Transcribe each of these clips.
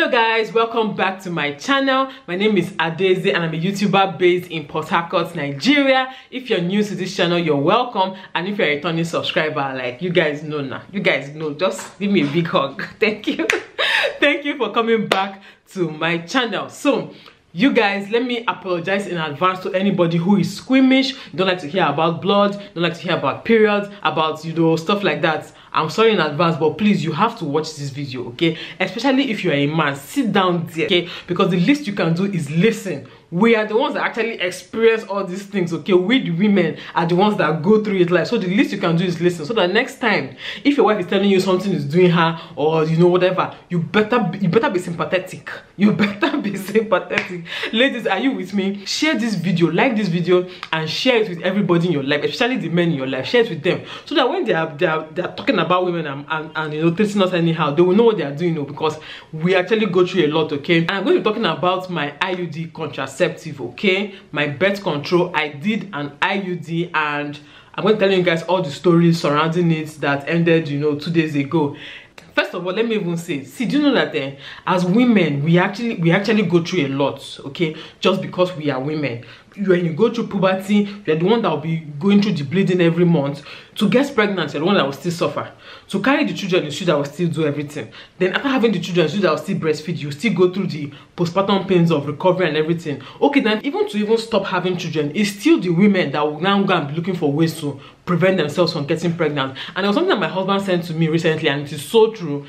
Hello guys, welcome back to my channel. My name is Adeze and I'm a YouTuber based in Port Harcourt, Nigeria. If you're new to this channel, you're welcome, and if you're a returning subscriber, like you guys know now, just give me a big hug. Thank you. Thank you for coming back to my channel. So you guys, let me apologize in advance to anybody who is squeamish, don't like to hear about blood, don't like to hear about periods, about stuff like that. I'm sorry in advance, but please, you have to watch this video, okay? Especially if you're a man, sit down there, okay? Because the least you can do is listen. We are the ones that actually experience all these things, okay? We the women are the ones that go through it life. So the least you can do is listen, so that next time if your wife is telling you something is doing her, or whatever, you better be sympathetic. You better be sympathetic. Ladies, are you with me? Share this video, like this video, and share it with everybody in your life, especially the men in your life. Share it with them, so that when they are talking about women and treating us anyhow, they will know what they are doing, because we actually go through a lot, okay? And I'm going to be talking about my IUD contraceptive, okay? My birth control. I did an IUD, and I'm going to tell you guys all the stories surrounding it that ended 2 days ago. First of all, let me even say, do you know that as women, we actually go through a lot, okay? Just because we are women. When you go through puberty, you're the one that will be going through the bleeding every month. To get pregnant, you're the one that will still suffer. To carry the children, you that will still do everything. Then after having the children, you that will still breastfeed, you still go through the postpartum pains of recovery and everything. Okay, then even stop having children, it's still the women that will now go and be looking for ways to prevent themselves from getting pregnant. And there was something that my husband sent to me recently, and it is so true.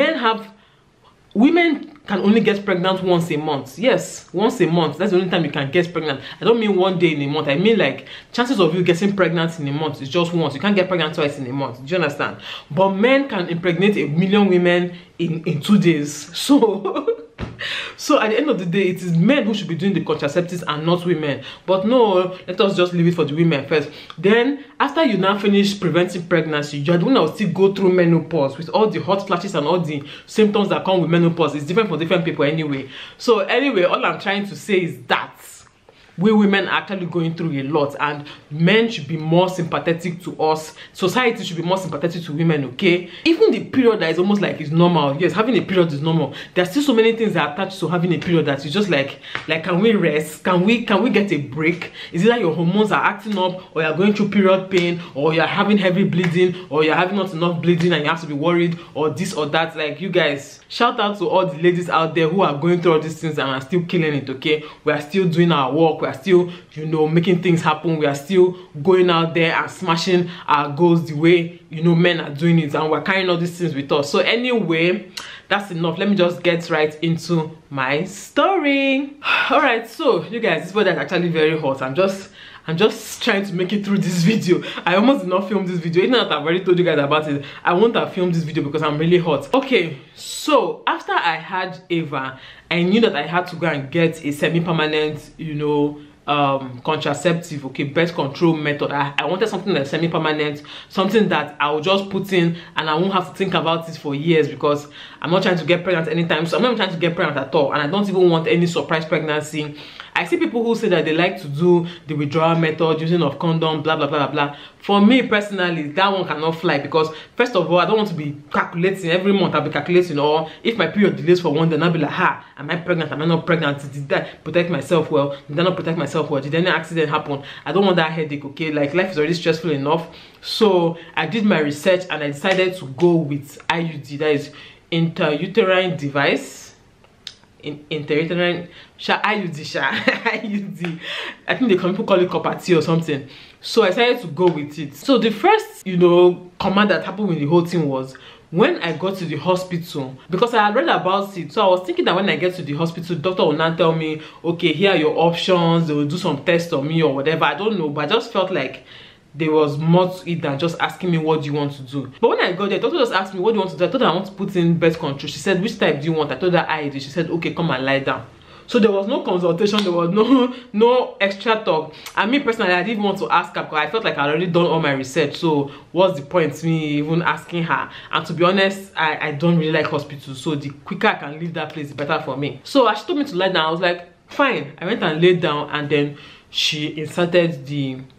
Women can only get pregnant once a month. Yes, once a month. That's the only time you can get pregnant. I don't mean one day in a month. I mean, like, chances of you getting pregnant in a month is just once. You can't get pregnant twice in a month. Do you understand? But men can impregnate 1 million women in 2 days. So at the end of the day, it is men who should be doing the contraceptives and not women. But no, let us just leave it for the women first. Then after you now finish preventing pregnancy, you're the one that will still go through menopause with all the hot flashes and all the symptoms that come with menopause. It's different for different people anyway. So anyway, all I'm trying to say is that we women are actually going through a lot, and men should be more sympathetic to us. Society should be more sympathetic to women, okay? Even the period that is almost like it's normal. Yes, having a period is normal. There's still so many things that are attached to having a period that you just like can we rest? Can we get a break? Is it that your hormones are acting up, or you're going through period pain, or you're having heavy bleeding, or you're having not enough bleeding and you have to be worried, or this or that? Like, you guys, shout out to all the ladies out there who are going through all these things and are still killing it, okay? We are still doing our work. We are still making things happen. We are still going out there and smashing our goals the way men are doing it, and we're carrying all these things with us. So anyway, that's enough. Let me just get right into my story. All right, so you guys, this weather is actually very hot. I'm just trying to make it through this video. I almost did not film this video. Even though I've already told you guys about it, I won't have filmed this video because I'm really hot. Okay, so after I had Ava, I knew that I had to go and get a semi-permanent, contraceptive, okay, birth control method. I wanted something that's semi-permanent, something that I'll just put in and I won't have to think about it for years, because I'm not trying to get pregnant anytime. So I'm not trying to get pregnant at all, and I don't even want any surprise pregnancy. I see people who say that they like to do the withdrawal method, using of condom, blah blah blah blah. For me personally, that one cannot fly, because first of all, I don't want to be calculating every month. I'll be calculating, or if my period delays for one day, I'll be like, am I pregnant? Am I not pregnant? Did I protect myself well? Did I not protect myself well? Did any accident happen? I don't want that headache, okay? Like, life is already stressful enough. So I did my research and I decided to go with IUD, that is intrauterine device. Intrauterine IUD. I think people call it copper T or something. So I decided to go with it. So the first command that happened with the whole thing was when I got to the hospital, because I had read about it. So I was thinking that when I get to the hospital, doctor will now tell me, okay, here are your options. They will do some tests on me or whatever. I don't know, but I just felt like there was more to it than just asking me what do you want to do. But when I got there, doctor just asked me what do you want to do. I told her I want to put in birth control. She said, which type do you want? I told her IUD. She said, okay, come and lie down. So there was no consultation, there was no extra talk. And me personally, I didn't want to ask her because I felt like I already done all my research. So what's the point me even asking her? And to be honest, I don't really like hospitals, so the quicker I can leave that place, the better for me. So as she told me to lie down, I was like, fine. I went and laid down, and then she inserted the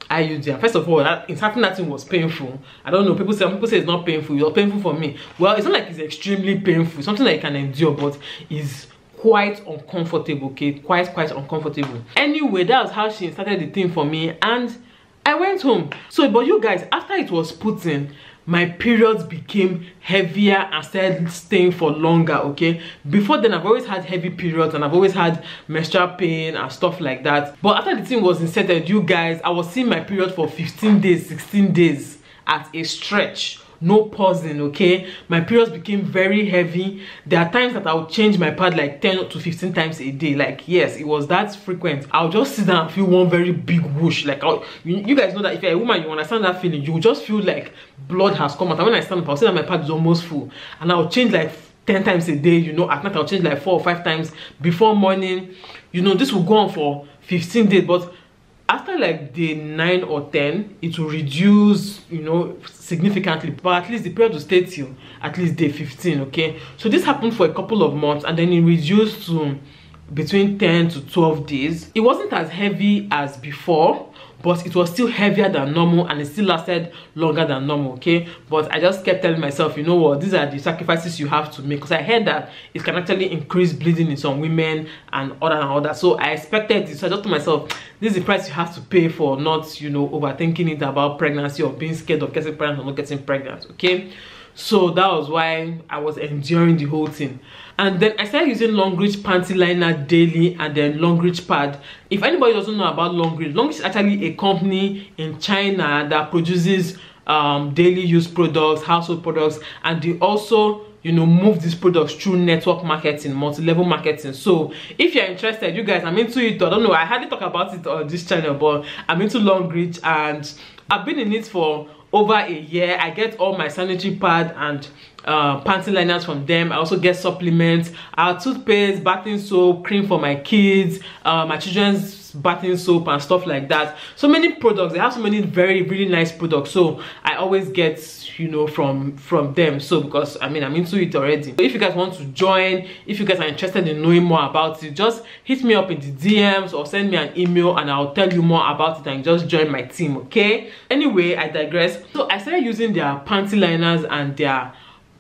IUD. And first of all, it's happening, that thing was painful. I don't know, people say it's not painful. It was painful for me. Well, it's not like it's extremely painful. It's something that you can endure, but is quite uncomfortable. Okay, quite uncomfortable. Anyway, that was how she started the thing for me, and I went home. So, but you guys, after it was put in, my periods became heavier and started staying for longer. Okay, before then I've always had heavy periods and I've always had menstrual pain and stuff like that, but after the thing was inserted, you guys, I was seeing my period for 15 days 16 days at a stretch, no pausing. Okay, my periods became very heavy. There are times that I would change my pad like 10 to 15 times a day. Like, yes, it was that frequent. I'll just sit down and feel one very big whoosh. Like, you guys know that if you're a woman, you understand that feeling. You just feel like blood has come out. And when I stand up, I'll see that my pad is almost full, and I'll change like 10 times a day. You know, at night I'll change like 4 or 5 times before morning. You know, this will go on for 15 days, but after like day 9 or 10, it will reduce, you know, significantly, but at least the period will stay till at least day 15. Okay, so this happened for a couple of months, and then it reduced to between 10 to 12 days. It wasn't as heavy as before, but it was still heavier than normal, and it still lasted longer than normal. Okay, but I just kept telling myself, you know what, these are the sacrifices you have to make, because I heard that it can actually increase bleeding in some women and all that. So I expected this. So I just told myself, this is the price you have to pay for not, you know, overthinking it about pregnancy or being scared of getting pregnant or not getting pregnant. Okay, so that was why I was enduring the whole thing. And then I started using Longreach panty liner daily, and then Longreach pad. If anybody doesn't know about Longreach, Longreach is actually a company in China that produces daily use products, household products, and they also, you know, move these products through network marketing, multi-level marketing. So if you're interested, you guys, I'm into it. I don't know, I hardly talk about it on this channel, but I'm into Longreach, and I've been in it for over a year. I get all my sanitary pad and panty liners from them. I also get supplements, toothpaste, bathing soap, cream for my kids, my children's bathing soap and stuff like that. So many products. They have so many really nice products, so I always get, you know, from them. So because I mean, I'm into it already. So if you guys want to join, if you guys are interested in knowing more about it, just hit me up in the DMs or send me an email, and I'll tell you more about it, and just join my team. Okay, anyway, I digress. So I started using their panty liners and their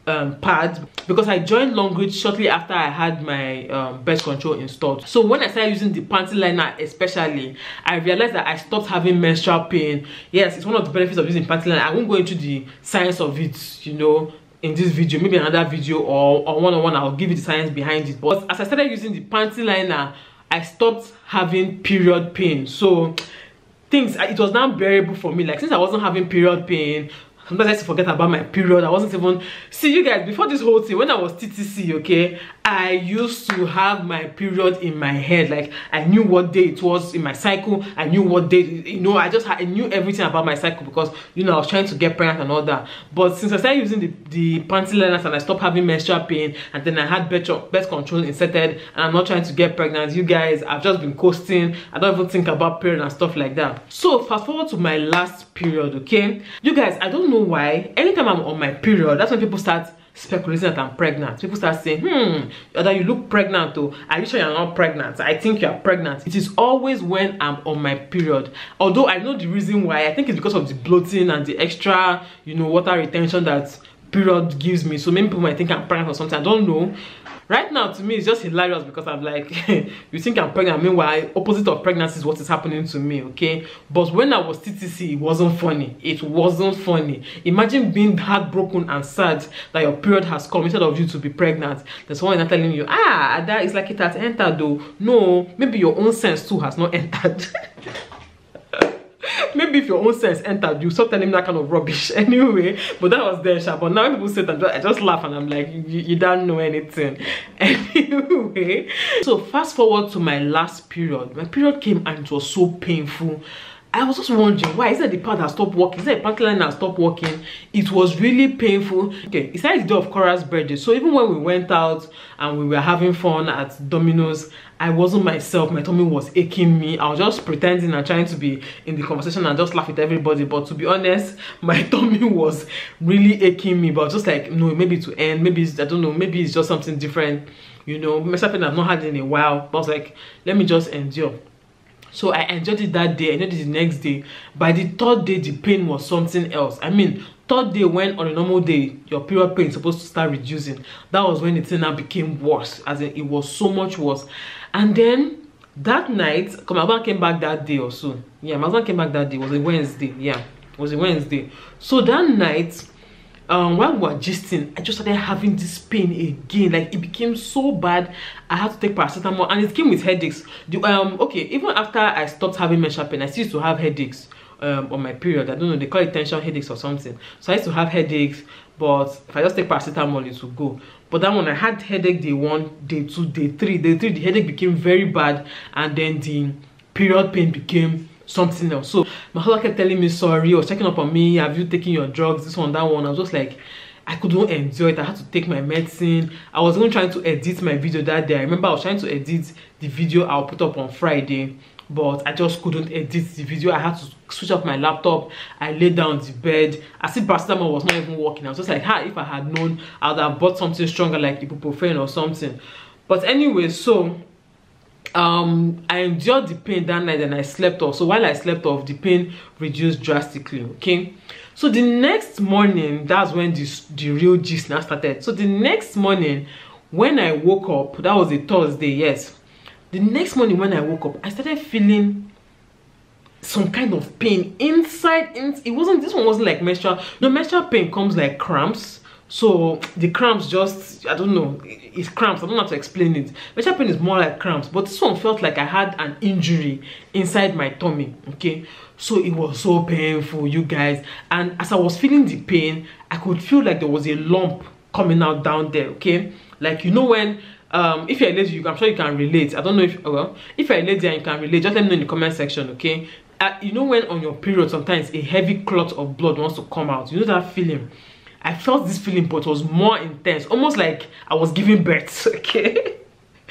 pads because I joined Longreach shortly after I had my birth control installed. So when I started using the panty liner especially, I realized that I stopped having menstrual pain. Yes, it's one of the benefits of using panty liner. I won't go into the science of it, you know, in this video. Maybe another video or one-on-one I'll give you the science behind it. But as I started using the panty liner, I stopped having period pain. So it was now bearable for me. Like, since I wasn't having period pain, sometimes I used to forget about my period. I wasn't even... See, you guys, before this whole thing, when I was TTC, okay, I used to have my period in my head. Like, I knew what day it was in my cycle. I knew what day, you know, I knew everything about my cycle because, you know, I was trying to get pregnant and all that. But since I started using the panty liners and I stopped having menstrual pain, and then I had birth control inserted, and I'm not trying to get pregnant, you guys, I've just been coasting. I don't even think about period and stuff like that. So, fast forward to my last period, okay? You guys, I don't know why anytime I'm on my period, that's when people start speculating that I'm pregnant. People start saying, that you look pregnant, though. Are you sure you're not pregnant? I think you're pregnant. It is always when I'm on my period. Although I know the reason why. I think it's because of the bloating and the extra, you know, water retention that period gives me. So many people might think I'm pregnant or something. I don't know. Right now, to me, it's just hilarious because I'm like, you think I'm pregnant, meanwhile, opposite of pregnancy is what is happening to me, okay? But when I was TTC, it wasn't funny. It wasn't funny. Imagine being heartbroken and sad that your period has come instead of you to be pregnant. There's someone not telling you, that is like it has entered though. No, maybe your own sense too has not entered. Maybe if your own sense entered, you stop telling me that kind of rubbish anyway. But that was there, but now when people say that, I just laugh and I'm like, you don't know anything. Anyway, so fast forward to my last period. My period came and it was so painful. I was just wondering, why is that the pad that stopped working? Is that a panty liner that stopped working? It was really painful. Okay, it's like the day of Cora's birthday. So even when we went out and we were having fun at Domino's, I wasn't myself. My tummy was aching me. I was just pretending and trying to be in the conversation and just laugh with everybody. But to be honest, my tummy was really aching me. But just like, no, maybe to end. Maybe it's, I don't know, maybe it's just something different. You know, something I've not had in a while. But I was like, let me just endure. So I enjoyed it that day, I enjoyed it the next day. By the third day, the pain was something else. I mean, third day, when on a normal day your period pain is supposed to start reducing, that was when the thing now became worse, as in it was so much worse. And then that night, because my husband came back that day or so. Yeah, my husband came back that day. It was a Wednesday. Yeah, it was a Wednesday. So that night, while we were gisting, I just started having this pain again. Like, it became so bad, I had to take paracetamol, and it came with headaches. Okay, even after I stopped having menstrual pain, I still used to have headaches on my period. I don't know, they call it tension headaches or something. So I used to have headaches, but if I just take paracetamol, it will go. But then when I had headache day 1, day 2, day 3, the headache became very bad, and then the period pain became something else. So my husband kept telling me sorry, or checking up on me, have you taken your drugs, this one, that one. I was just like, I couldn't endure it. I had to take my medicine. I was even trying to edit my video that day. I remember I was trying to edit the video I'll put up on Friday, but I just couldn't edit the video. I had to switch off my laptop. I laid down the bed. As if paracetamol was not even working. I was just like, if I had known, I would have bought something stronger like ibuprofen or something. But anyway, so I endured the pain that night, and I slept off. So while I slept off, the pain reduced drastically. Okay, so the next morning, that's when the real gist now started. So the next morning when I woke up, that was a Thursday, yes. The next morning when I woke up, I started feeling some kind of pain inside. It wasn't, this one wasn't like menstrual. No, menstrual pain comes like cramps. So the cramps just, I don't know, it's cramps. I don't know how to explain it. Menstrual pain is more like cramps, but this one felt like I had an injury inside my tummy. Okay, so it was so painful, you guys. And as I was feeling the pain, I could feel like there was a lump coming out down there. Okay, like, you know, when if you're a lady, I'm sure you can relate. I don't know if, well, if you're a lady and you can relate, just let me know in the comment section. Okay, you know, when on your period sometimes a heavy clot of blood wants to come out, you know that feeling. I felt this feeling, but it was more intense, almost like I was giving birth. Okay.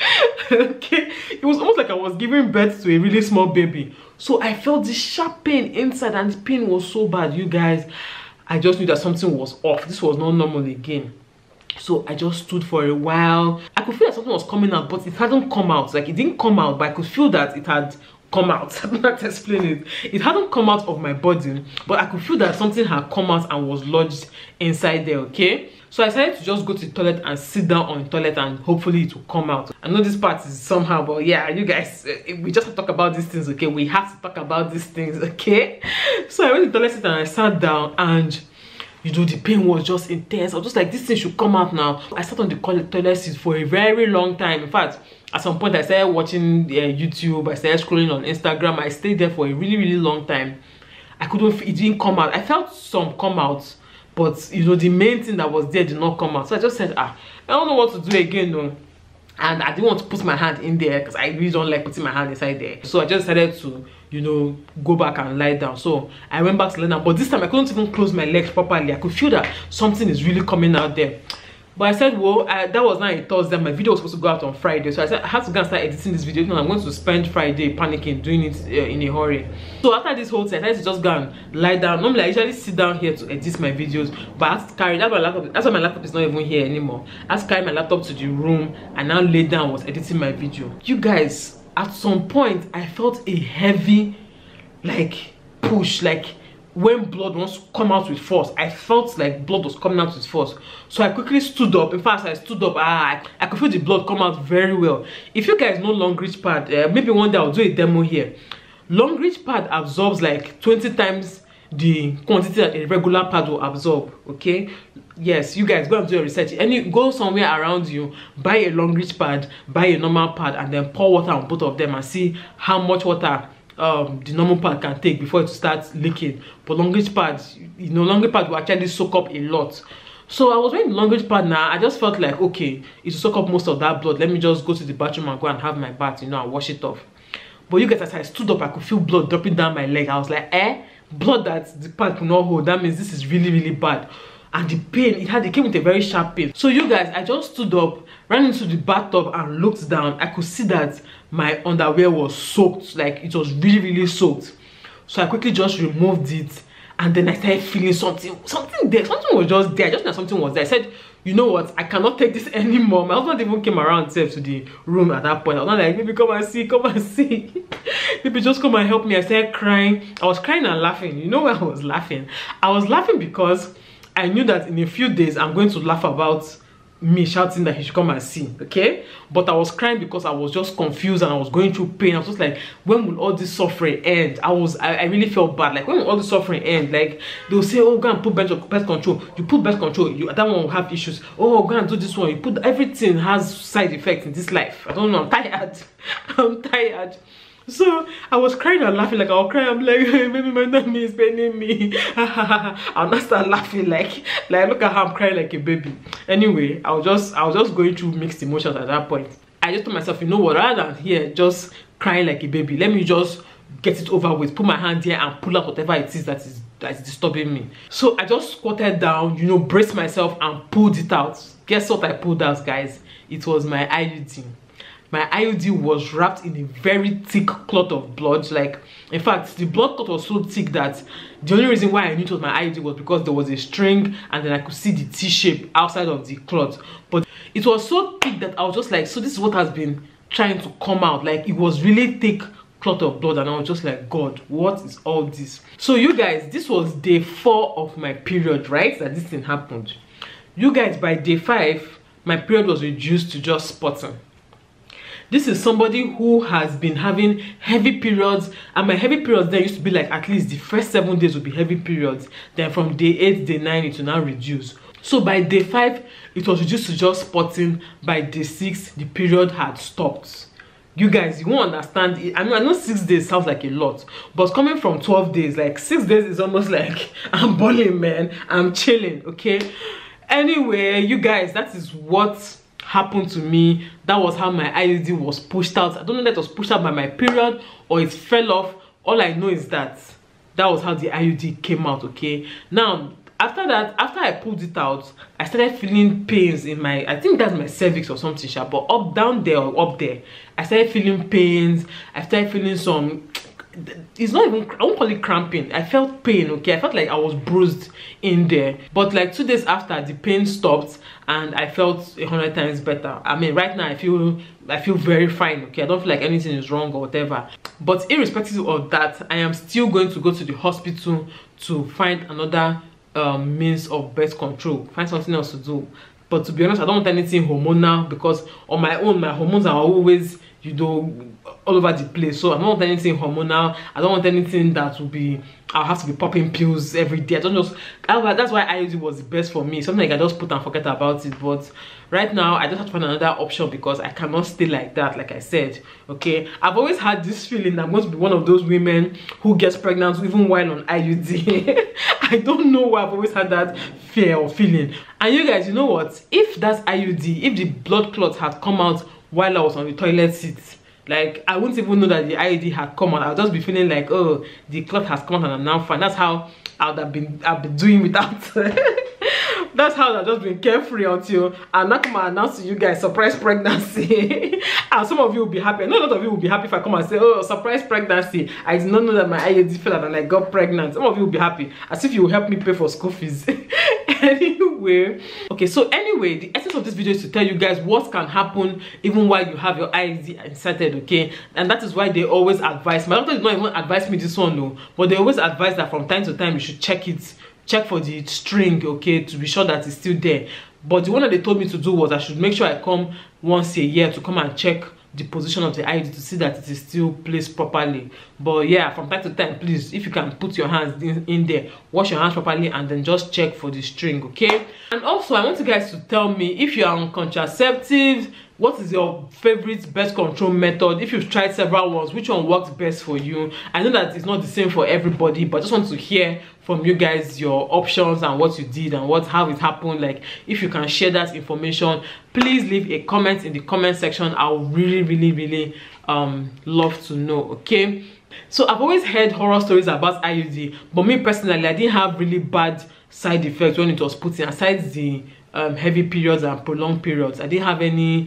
Okay, it was almost like I was giving birth to a really small baby. So I felt this sharp pain inside, and the pain was so bad, you guys. I just knew that something was off. This was not normal again. So I just stood for a while. I could feel that something was coming out, but it hadn't come out. Like, it didn't come out, but I could feel that it had come out. I don't know how to explain it. It hadn't come out of my body, but I could feel that something had come out and was lodged inside there. Okay, so I decided to just go to the toilet and sit down on the toilet, and hopefully it will come out. I know this part is somehow, but yeah, you guys, we just have to talk about these things. Okay, we have to talk about these things. Okay, so I went to the toilet and I sat down, and you know, the pain was just intense. I was just like, this thing should come out now. I sat on the toilet seat for a very long time. In fact, at some point I started watching YouTube, I started scrolling on Instagram. I stayed there for a really long time. I couldn't, it didn't come out. I felt some come out, but you know, the main thing that was there did not come out. So I just said, I don't know what to do again though. And I didn't want to put my hand in there because I really don't like putting my hand inside there. So I just decided to, you know, go back and lie down. So I went back to lie down, but this time I couldn't even close my legs properly. I could feel that something is really coming out there. But I said, well, that was not a Thursday. My video was supposed to go out on Friday. So I said, I had to go and start editing this video. I'm going to spend Friday panicking, doing it in a hurry. So after this whole thing, I decided to just go and lie down. Normally, I usually sit down here to edit my videos. But I had to carry, that's why my laptop is not even here anymore. I had to carry my laptop to the room and now lay down, was editing my video. You guys, at some point, I felt a heavy, like, push, like, when blood wants to come out with force. I felt like blood was coming out with force. So I quickly stood up. In fact, I stood up. I could feel the blood come out very well. If you guys know long reach pad, maybe one day I'll do a demo here. Long reach pad absorbs like 20 times the quantity that a regular pad will absorb. Okay, yes, you guys go and do your research. Go somewhere around you, buy a long reach pad, buy a normal pad, and then pour water on both of them and see how much water the normal pad can take before it starts leaking. But long reach pads, you know, long reach pad will actually soak up a lot. So I was wearing the long reach pad now. I just felt like, okay, it will soak up most of that blood. Let me just go to the bathroom and go and have my bath, you know, and wash it off. But you guys, as I stood up, I could feel blood dropping down my leg. I was like, blood that the pad could not hold. That means this is really bad. And the pain, it came with a very sharp pain. So you guys, I just stood up, ran into the bathtub and looked down. I could see that my underwear was soaked, like it was really soaked. So I quickly just removed it, and then I started feeling something there. Something was just there. I just knew something was there. I said you know what, I cannot take this anymore. My husband even came around to the room at that point. I was not like, baby, come and see, come and see. Baby, just come and help me. I started crying. I was crying and laughing. You know why I was laughing? I was laughing because I knew that in a few days I'm going to laugh about me shouting that he should come and see, okay? But I was crying because I was just confused and I was going through pain. I was just like, when will all this suffering end? I really felt bad. Like, when will all this suffering end? Like, they'll say, oh, go and put birth control. You put birth control, that one will have issues. Oh, go and do this one. You put, everything has side effects in this life. I don't know, I'm tired. I'm tired. So I was crying and laughing. Like, I'll cry, I'm like, hey, maybe my tummy is paining me. I'll not start laughing like look at how I'm crying like a baby. Anyway, I was just going through mixed emotions at that point. I just told myself, you know what, rather than here just crying like a baby, let me just get it over with, put my hand here and pull out whatever it is that is disturbing me. So I just squatted down, you know, braced myself and pulled it out. Guess what I pulled out, guys? It was my IUD. My IUD was wrapped in a very thick clot of blood. Like, in fact, the blood clot was so thick that the only reason why I knew it was my IUD was because there was a string and then I could see the T-shape outside of the clot. But it was so thick that I was just like, so this is what has been trying to come out. Like, it was really thick clot of blood and I was just like, God, what is all this? So you guys, this was day 4 of my period, right? That this thing happened. You guys, by day 5, my period was reduced to just spotting. This is somebody who has been having heavy periods, and my heavy periods then used to be like at least the first 7 days would be heavy periods. Then from day 8, day 9, it will now reduce. So by day 5, it was reduced to just spotting. By day 6, the period had stopped. You guys, you won't understand it. I mean, I know 6 days sounds like a lot, but coming from 12 days, like 6 days is almost like I'm balling, man. I'm chilling, okay? Anyway, you guys, that is what happened to me. That was how my IUD was pushed out. I don't know that it was pushed out by my period or it fell off. All I know is that that was how the IUD came out, okay? Now, after that, after I pulled it out, I started feeling pains in my, I think that's my cervix or something, but up, down there or up there, I started feeling pains. I started feeling some, it's not even, I won't call it cramping. I felt pain, okay? I felt like I was bruised in there. But like 2 days after, the pain stopped and I felt 100 times better. I mean, right now I feel very fine, okay? I don't feel like anything is wrong or whatever. But irrespective of that, I am still going to go to the hospital to find another means of birth control, find something else to do. But to be honest, I don't want anything hormonal because on my own, my hormones are always, you know, all over the place. So I don't want anything hormonal. I don't want anything that will be, I'll have to be popping pills every day. I don't just, that's why IUD was the best for me. Something like I just put and forget about it. But right now, I just have to find another option because I cannot stay like that, like I said, okay? I've always had this feeling that I'm going to be one of those women who gets pregnant even while on IUD. I don't know why I've always had that fear or feeling. And you guys, you know what? If that's IUD, if the blood clot had come out while I was on the toilet seat, like I wouldn't even know that the IUD had come out. I'll just be feeling like, oh, the clot has come out and I'm now fine. That's how I've been doing without that's how I've just been carefree until I'm not come and announce to you guys surprise pregnancy. And some of you will be happy. I know a lot of you will be happy if I come and say, oh, surprise pregnancy. I did not know that my IUD fell out and I got pregnant. Some of you will be happy as if you will help me pay for school fees. Anyway, okay, so anyway, the essence of this video is to tell you guys what can happen even while you have your IUD inserted, okay? And that is why they always advise, my doctor did not even advise me this one, no, but they always advise that from time to time you should check for the string, okay, to be sure that it's still there. But the one that they told me to do was I should make sure I come once a year to come and check the position of the IUD to see that it is still placed properly. But yeah, from time to time, please, if you can put your hands in there, wash your hands properly and then just check for the string, okay? And also, I want you guys to tell me if you are on contraceptives, what is your favorite birth control method? If you've tried several ones, which one works best for you? I know that it's not the same for everybody, but I just want to hear from you guys your options and what you did and how it happened. Like, if you can share that information, please leave a comment in the comment section. I'll really love to know, okay? So I've always heard horror stories about IUD, but me personally, I didn't have really bad side effects when it was put in, aside the heavy periods and prolonged periods. I didn't have any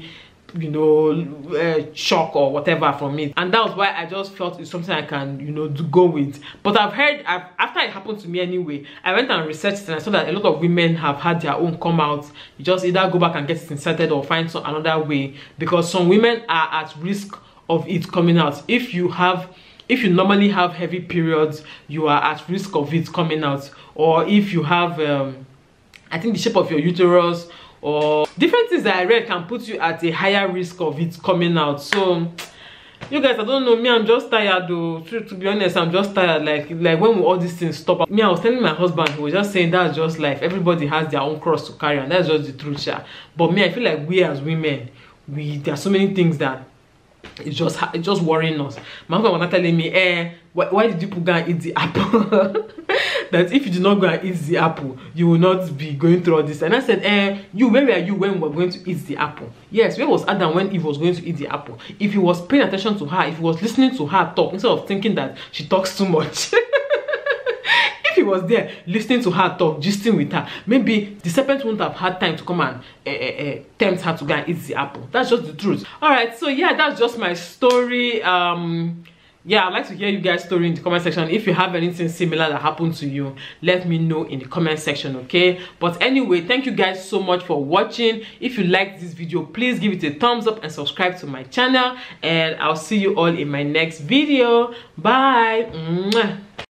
you know, shock or whatever from it. And that was why I just felt it's something I can, you know, go with. But I've heard, after it happened to me anyway, I went and researched and I saw that a lot of women have had their own come out. You just either go back and get it inserted or find another way, because some women are at risk of it coming out. If you normally have heavy periods, you are at risk of it coming out. Or if you have I think the shape of your uterus or different things that I read can put you at a higher risk of it coming out. So you guys, I don't know, me, I'm just tired though. To be honest, I'm just tired. Like when will all these things stop? Me, I was telling my husband, he was just saying that's just life. Everybody has their own cross to carry, and that's just the truth, yeah. But me, I feel like we as women, there are so many things that it's just worrying us. My husband was telling me, why did you go and eat the apple? That if you do not go and eat the apple, you will not be going through all this. And I said, where were you when we were going to eat the apple? Yes, where was Adam when Eve was going to eat the apple? If he was paying attention to her, if he was listening to her talk, instead of thinking that she talks too much. If he was there listening to her talk, gisting with her, maybe the serpent wouldn't have had time to come and tempt her to go and eat the apple. That's just the truth. All right, so yeah, that's just my story. Yeah, I'd like to hear you guys' story in the comment section. If you have anything similar that happened to you, let me know in the comment section, okay? But anyway, thank you guys so much for watching. If you liked this video, please give it a thumbs up and subscribe to my channel, and I'll see you all in my next video. Bye. Mwah.